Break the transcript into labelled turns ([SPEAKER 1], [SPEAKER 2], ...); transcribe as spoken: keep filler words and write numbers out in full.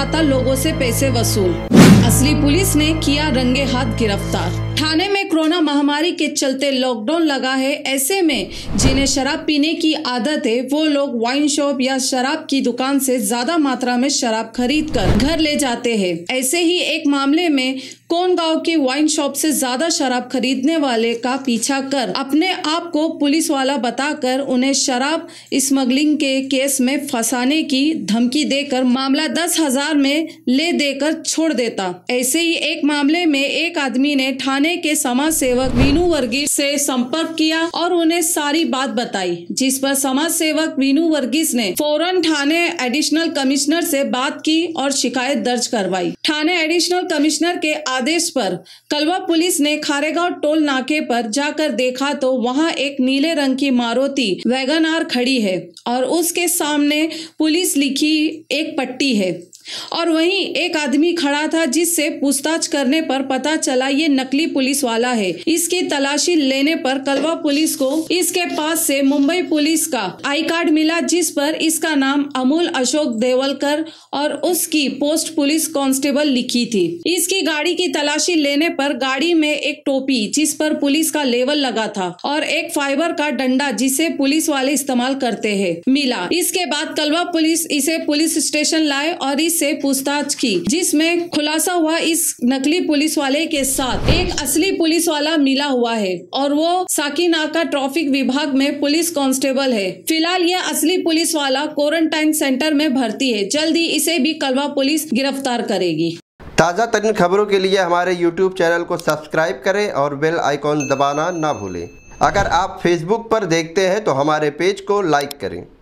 [SPEAKER 1] रहा था लोगों से पैसे वसूल। असली पुलिस ने किया रंगे हाथ गिरफ्तार। ठाणे में कोरोना महामारी के चलते लॉकडाउन लगा है। ऐसे में जिन्हें शराब पीने की आदत है वो लोग वाइन शॉप या शराब की दुकान से ज्यादा मात्रा में शराब खरीद कर घर ले जाते हैं। ऐसे ही एक मामले में कोंडागांव की वाइन शॉप से ज्यादा शराब खरीदने वाले का पीछा कर अपने आप को पुलिस वाला बताकर उन्हें शराब स्मगलिंग के केस में फंसाने की धमकी देकर मामला दस हजार में ले देकर छोड़ देता। ऐसे ही एक मामले में एक आदमी ने ठाणे के समाज सेवक वीनू वर्गीस से संपर्क किया और उन्हें सारी बात बताई, जिस पर समाज सेवक वीनू वर्गीस ने फौरन ठाणे एडिशनल कमिश्नर से बात की और शिकायत दर्ज करवाई। ठाणे एडिशनल कमिश्नर के आदेश पर कलवा पुलिस ने खारेगांव टोल नाके पर जाकर देखा तो वहां एक नीले रंग की मारुति वैगन आर खड़ी है और उसके सामने पुलिस लिखी एक पट्टी है और वहीं एक आदमी खड़ा था, जिससे पूछताछ करने पर पता चला ये नकली पुलिस वाला है। इसकी तलाशी लेने पर कलवा पुलिस को इसके पास से मुंबई पुलिस का आई कार्ड मिला, जिस पर इसका नाम अमूल अशोक देवलकर और उसकी पोस्ट पुलिस कांस्टेबल लिखी थी। इसकी गाड़ी की तलाशी लेने पर गाड़ी में एक टोपी जिस पर पुलिस का लेवल लगा था और एक फाइबर का डंडा जिसे पुलिस वाले इस्तेमाल करते हैं मिला। इसके बाद कलवा पुलिस इसे पुलिस स्टेशन लाए और से पूछताछ की, जिसमें खुलासा हुआ इस नकली पुलिस वाले के साथ एक असली पुलिस वाला मिला हुआ है और वो साकीनाका ट्रैफिक विभाग में पुलिस कांस्टेबल है। फिलहाल यह असली पुलिस वाला क्वारंटाइन सेंटर में भर्ती है। जल्दी इसे भी कलवा पुलिस गिरफ्तार करेगी।
[SPEAKER 2] ताज़ा तरीन खबरों के लिए हमारे यूट्यूब चैनल को सब्सक्राइब करें और बेल आइकॉन दबाना ना भूलें। अगर आप फेसबुक पर देखते हैं तो हमारे पेज को लाइक करें।